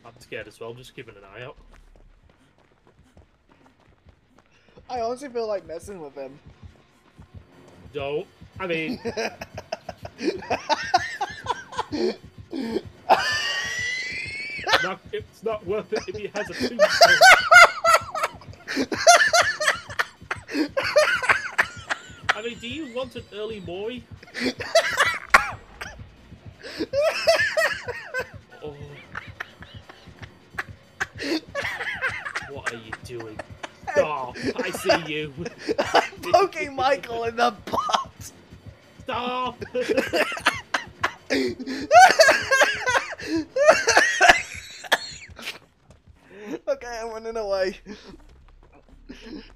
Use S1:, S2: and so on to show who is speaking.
S1: I'm scared as well. I'm just keeping an eye out.
S2: I honestly feel like messing with him.
S1: Don't. I mean... it's not worth it if he has a tombstone. I mean, do you want an early Mori? Oh. What are you doing? Stop! I see you!
S2: I'm poking Michael in the butt!
S1: Stop!
S2: Okay, I'm running away.